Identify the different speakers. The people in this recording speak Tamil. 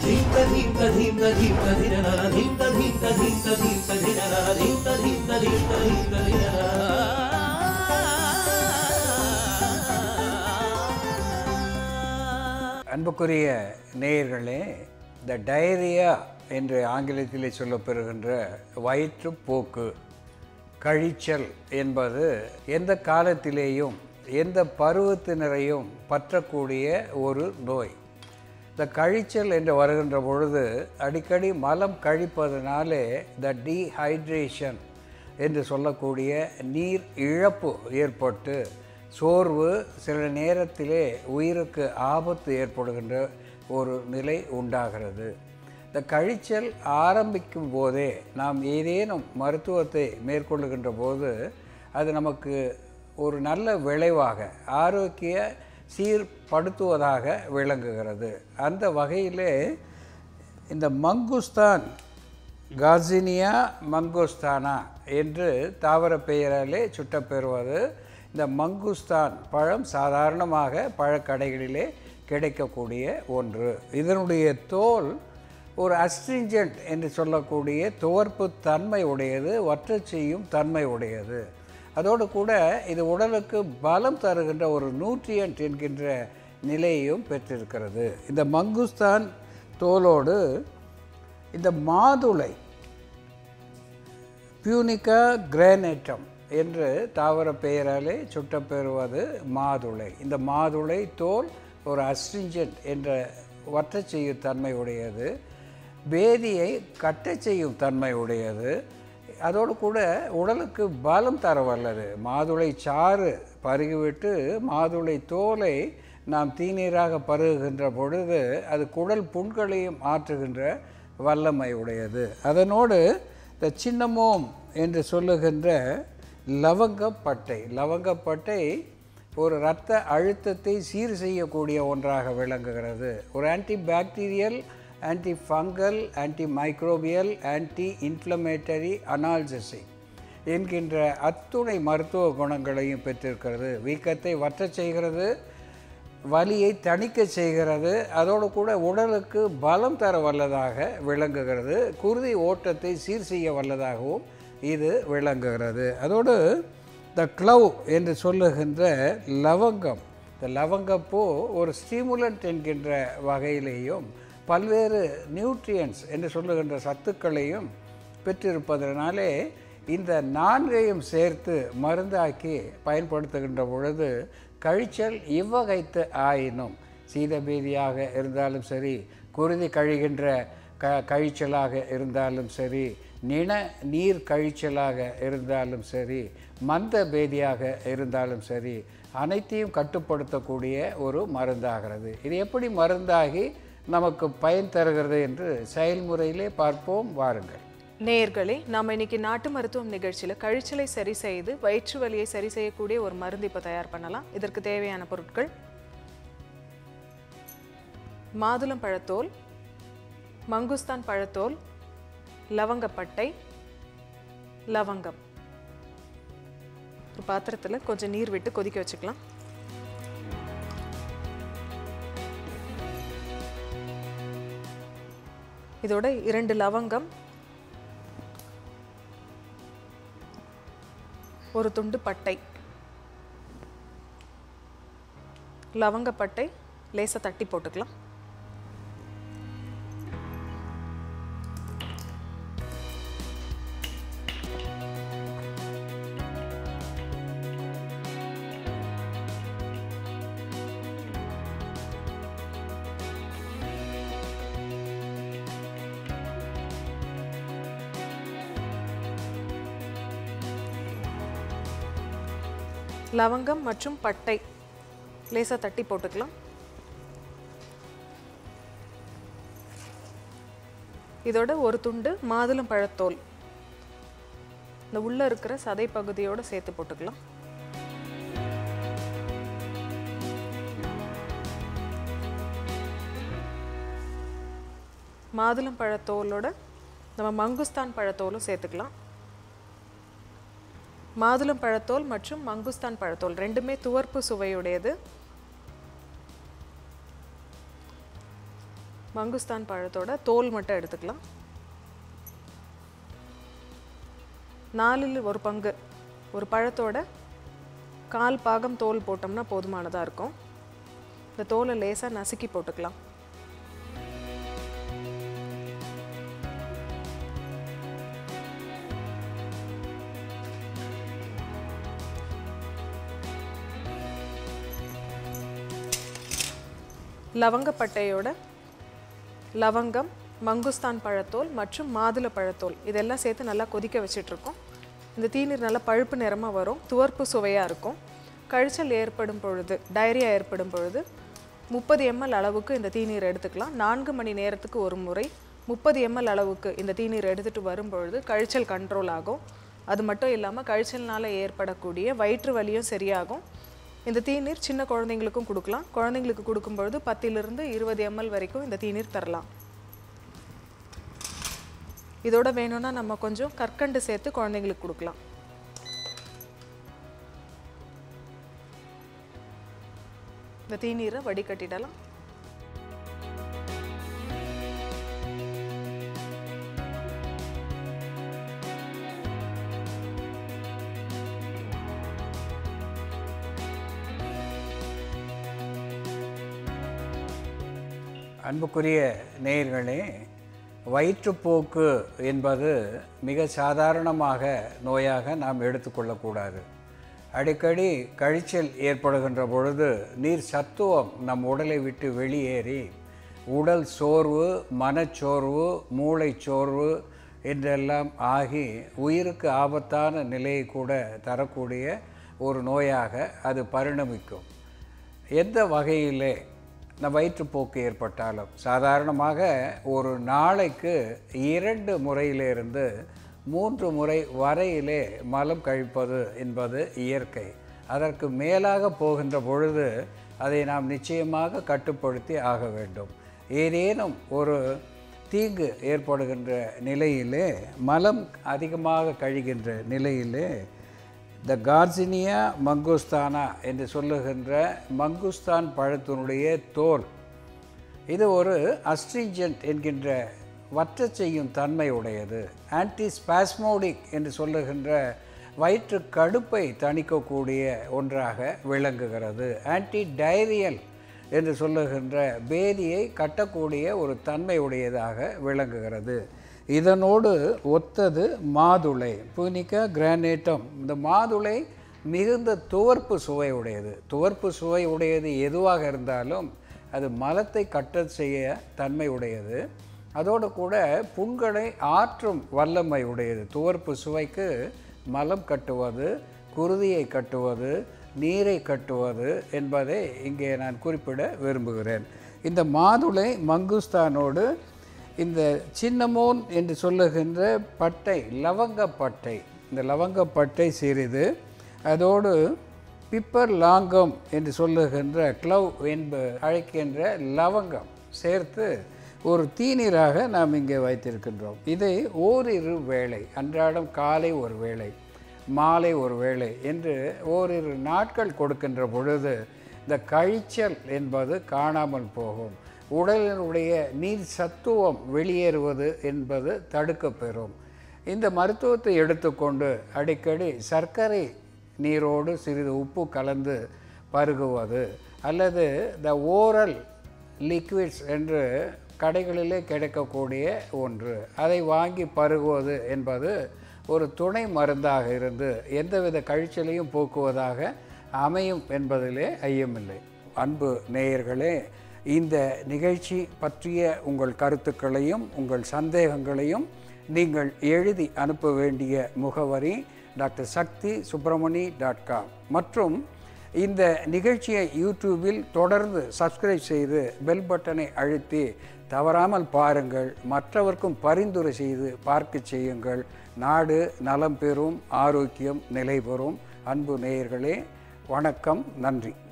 Speaker 1: அன்புக்குரிய நேயர்களே, இந்த டயரியா என்று ஆங்கிலத்திலே சொல்லப்பெறுகின்ற வயிற்றுப்போக்கு, கழிச்சல் என்பது எந்த காலத்திலேயும் எந்த பருவத்தினரையும் பற்றக்கூடிய ஒரு நோய். இந்த கழிச்சல் என்று வருகின்ற பொழுது அடிக்கடி மலம் கழிப்பதனாலே இந்த டீஹைட்ரேஷன் என்று சொல்லக்கூடிய நீர் இழப்பு ஏற்பட்டு சோர்வு, சில நேரத்திலே உயிருக்கு ஆபத்து ஏற்படுகின்ற ஒரு நிலை உண்டாகிறது. இந்த கழிச்சல் ஆரம்பிக்கும் போதே நாம் ஏதேனும் மருத்துவத்தை மேற்கொள்ளுகின்ற போது அது நமக்கு ஒரு நல்ல விளைவாக ஆரோக்கிய சீர்படுத்துவதாக விளங்குகிறது. அந்த வகையிலே இந்த மங்குஸ்தான், கார்சினியா மங்குஸ்தானா என்று தாவர பெயராலே சுட்டப்பெறுவது. இந்த மங்குஸ்தான் பழம் சாதாரணமாக பழக்கடைகளிலே கிடைக்கக்கூடிய ஒன்று. இதனுடைய தோல் ஒரு அஸ்ட்ரிஞ்சன்ட் என்று சொல்லக்கூடிய துவர்ப்பு தன்மை உடையது, வற்றச் செய்யும் தன்மை உடையது. அதோடு கூட இது உடலுக்கு பலம் தருகின்ற ஒரு நியூட்ரியன்ட் என்கின்ற நிலையையும் பெற்றிருக்கிறது. இந்த மங்குஸ்தான் தோலோடு இந்த மாதுளை, பியூனிகா கிரானேட்டம் என்று தாவர பெயராலே சுட்டப்பெறுவது மாதுளை. இந்த மாதுளை தோல் ஒரு அஸ்ட்ரிஞ்சன்ட் என்ற வற்றச் செய்யும் தன்மை உடையது, பேதியை கட்டச் செய்யும் தன்மை உடையது, அதோடு கூட உடலுக்கு பலம் தர வல்லது. மாதுளை சாறு பருகிவிட்டு மாதுளை தோலை நாம் தீநீராக பருகுகின்ற பொழுது அது குடல் புண்களையும் ஆற்றுகின்ற வல்லமை உடையது. அதனோடு இந்த சின்னமோம் என்று சொல்லுகின்ற லவங்கப்பட்டை, லவங்கப்பட்டை ஒரு இரத்த அழுத்தத்தை சீர் செய்யக்கூடிய ஒன்றாக விளங்குகிறது. ஒரு antibacterial, anti fungal, anti microbial, anti inflammatory, analgesic என்கின்ற அத்துணை மருத்துவ குணங்களையும் பெற்றிருக்கிறது. வீக்கத்தை வற்றச் செய்கிறது, வலியை தணிக்க செய்கிறது, அதோடு கூட உடலுக்கு பலம் தர வல்லதாக விளங்குகிறது. குருதி ஓட்டத்தை சீர் செய்ய வல்லதாகவும் இது விளங்குகிறது. அதோடு த க்ளவ் என்று சொல்லுகின்ற லவங்கம், இந்த லவங்கப்பூ ஒரு ஸ்டிமுலண்ட் என்கின்ற வகையிலேயும் பல்வேறு நியூட்ரியன்ஸ் என்று சொல்லுகின்ற சத்துக்களையும் பெற்றிருப்பதனாலே இந்த நான்கையும் சேர்த்து மருந்தாக்கி பயன்படுத்துகின்ற பொழுது கழிச்சல் இவ்வகைத்து ஆயினும் சீதபேதியாக இருந்தாலும் சரி, குருதி கழிகின்ற கழிச்சலாக இருந்தாலும் சரி, நீர் கழிச்சலாக இருந்தாலும் சரி, மந்த பேதியாக இருந்தாலும் சரி, அனைத்தையும் கட்டுப்படுத்தக்கூடிய ஒரு மருந்தாகிறது. இது எப்படி மருந்தாகி நமக்கு பயன் தருகிறது என்று செயல்முறையிலே பார்ப்போம், வாருங்கள்.
Speaker 2: நேயர்களே, நாம் இன்னைக்கு நாட்டு மருத்துவம் நிகழ்ச்சியில் கழிச்சலை சரி செய்து வயிற்று வலியை சரி செய்யக்கூடிய ஒரு மருந்து இப்போ தயார் பண்ணலாம். இதற்கு தேவையான பொருட்கள்: மாதுளம் பழத்தோல், மங்குஸ்தான் பழத்தோல், லவங்கப்பட்டை, லவங்கம். ஒரு பாத்திரத்தில் கொஞ்சம் நீர் விட்டு கொதிக்க வச்சுக்கலாம். இதோட 2 லவங்கம், ஒரு துண்டு பட்டை, லவங்கப்பட்டை லேசாக தட்டி போட்டுக்கலாம். லவங்கம் மற்றும் பட்டை லேசாக தட்டி போட்டுக்கலாம். இதோட ஒரு துண்டு மாதுளம் பழத்தோல் இந்த உள்ள இருக்கிற சதை பகுதியோடு சேர்த்து போட்டுக்கலாம். மாதுளம் பழத்தோலோட நம்ம மங்குஸ்தான் பழத்தோலும் சேர்த்துக்கலாம். மாதுளம் பழத்தோல் மற்றும் மங்குஸ்தான் பழத்தோல் ரெண்டுமே துவர்ப்பு சுவையுடையது. மங்குஸ்தான் பழத்தோட தோல் மட்டும் எடுத்துக்கலாம். 4ல் 1 பங்கு ஒரு பழத்தோட 1/4 பாகம் தோல் போட்டோம்னா போதுமானதாக இருக்கும். இந்த தோலை லேசாக நசுக்கி போட்டுக்கலாம். லவங்கப்பட்டையோட லவங்கம், மங்குஸ்தான் பழத்தோல் மற்றும் மாதுளை பழத்தோல் இதெல்லாம் சேர்த்து நல்லா கொதிக்க வச்சிட்ருக்கோம். இந்த தீநீர் நல்லா பழுப்பு நிறமாக வரும், துவர்ப்பு சுவையாக இருக்கும். கழிச்சல் ஏற்படும் பொழுது, டயரியா ஏற்படும் பொழுது 30 ml அளவுக்கு இந்த தீநீர் எடுத்துக்கலாம். 4 மணி நேரத்துக்கு ஒரு முறை 30 ml அளவுக்கு இந்த தீநீர் எடுத்துகிட்டு வரும்பொழுது கழிச்சல் கண்ட்ரோல் ஆகும். அது மட்டும் இல்லாமல் கழிச்சல்னால் ஏற்படக்கூடிய வயிற்று வலியும் சரியாகும். இந்த தீநீர் சின்ன குழந்தைங்களுக்கும் கொடுக்கலாம். குழந்தைங்களுக்கு கொடுக்கும்பொழுது 10லிருந்து 20 ml வரைக்கும் இந்த தீநீர் தரலாம். இதோட வேணும்னா நம்ம கொஞ்சம் கற்கண்டு சேர்த்து குழந்தைங்களுக்கு கொடுக்கலாம். இந்த தீநீரை வடிகட்டிடலாம்.
Speaker 1: அன்புக்குரிய நேயர்களே, வயிற்றுப்போக்கு என்பது மிக சாதாரணமாக நோயாக நாம் எடுத்துக்கொள்ளக்கூடாது. அடிக்கடி கழிச்சல் ஏற்படுகின்ற பொழுது நீர் சத்துவம் நம் உடலை விட்டு வெளியேறி உடல் சோர்வு, மனச்சோர்வு, மூளைச்சோர்வு என்றெல்லாம் ஆகி உயிருக்கு ஆபத்தான நிலையை கூட தரக்கூடிய ஒரு நோயாக அது பரிணமிக்கும். எந்த வகையிலே வயிற்றுப்போக்கு ஏற்பட்டாலும் சாதாரணமாக ஒரு நாளைக்கு 2 முறையிலிருந்து 3 முறை வரையிலே மலம் கழிப்பது என்பது இயற்கை. அதற்கு மேலாக போகின்ற பொழுது அதை நாம் நிச்சயமாக கட்டுப்படுத்தி ஆக வேண்டும். ஏதேனும் ஒரு தீங்கு ஏற்படுகின்ற நிலையிலே, மலம் அதிகமாக கழிகின்ற நிலையிலே த கார்சினியா மங்குஸ்தானா என்று சொல்லுகின்ற மங்குஸ்தான் பழத்தினுடைய தோல், இது ஒரு அஸ்ட்ரிஜென்ட் என்கின்ற வற்ற செய்யும் தன்மை உடையது. ஆன்டிஸ்பாஸ்மோடிக் என்று சொல்லுகின்ற வயிற்று கடுப்பை தணிக்கக்கூடிய ஒன்றாக விளங்குகிறது. ஆன்டி டயரியல் என்று சொல்லுகின்ற பேதியை கட்டக்கூடிய ஒரு தன்மை உடையதாக விளங்குகிறது. இதனோடு ஒத்தது மாதுளை, புனிகா கிரானேட்டம். இந்த மாதுளை மிகுந்த துவர்ப்பு சுவை உடையது. துவர்ப்பு சுவை உடையது எதுவாக இருந்தாலும் அது மலத்தை கட்ட செய்ய தன்மை உடையது. அதோடு கூட புண்களை ஆற்றும் வல்லமை உடையது. துவர்ப்பு சுவைக்கு மலம் கட்டுவது, குருதியை கட்டுவது, நீரை கட்டுவது என்பதை இங்கே நான் குறிப்பிட விரும்புகிறேன். இந்த மாதுளை மங்குஸ்தானோடு இந்த சின்னமோன் என்று சொல்லுகின்ற பட்டை, லவங்கப்பட்டை, இந்த லவங்கப்பட்டை சிறிது, அதோடு பிப்பர் லாங்கம் என்று சொல்லுகின்ற க்ளவ் என்பது அழைக்கின்ற லவங்கம் சேர்த்து ஒரு தீநீராக நாம் இங்கே வைத்திருக்கின்றோம். இதை ஓரிரு வேளை, அன்றாடம் காலை ஒரு வேளை, மாலை ஒரு வேளை என்று ஓரிரு நாட்கள் கொடுக்கின்ற பொழுது இந்த கழிச்சல் என்பது காணாமல் போகும். உடலினுடைய நீர் சத்துவம் வெளியேறுவது என்பது தடுக்கப்பெறும். இந்த மருத்துவத்தை எடுத்துக்கொண்டு அடிக்கடி சர்க்கரை நீரோடு சிறிது உப்பு கலந்து பருகுவது அல்லது த ஓரல் லிக்விட்ஸ் என்று கடைகளிலே கிடைக்கக்கூடிய ஒன்று, அதை வாங்கி பருகுவது என்பது ஒரு துணை மருந்தாக இருந்து எந்தவித கழிச்சலையும் போக்குவதாக அமையும் என்பதிலே ஐயமில்லை. அன்பு நேயர்களே, இந்த நிகழ்ச்சி பற்றிய உங்கள் கருத்துக்களையும் உங்கள் சந்தேகங்களையும் நீங்கள் எழுதி அனுப்ப வேண்டிய முகவரி டாக்டர் சக்தி subramani.com மற்றும் இந்த நிகழ்ச்சியை யூடியூபில் தொடர்ந்து சப்ஸ்கிரைப் செய்து பெல் பட்டனை அழுத்தி தவறாமல் பாருங்கள். மற்றவர்க்கும் பரிந்துரை செய்து பார்க்க செய்யுங்கள். நாடு நலம் பெறும், ஆரோக்கியம் நிலை பெறும். அன்பு நேயர்களே, வணக்கம், நன்றி.